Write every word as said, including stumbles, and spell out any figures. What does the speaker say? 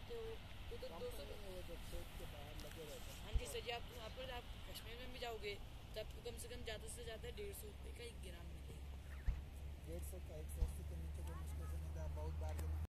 जाते हो तो तो दो सौ के बाहर लगे रहते हैं। हाँ जी सर जी, आप वहाँ पर आप कश्मीर में भी जाओगे तो आपको कम से कम ज़्यादा से ज़्यादा डेढ़ सौ रुपये का एक ग्राम मिलेगा। डेढ़ सौ का एक सौ अस्सी के नीचे कोई मुश्किल से नहीं था, बहुत बार्गेनिंग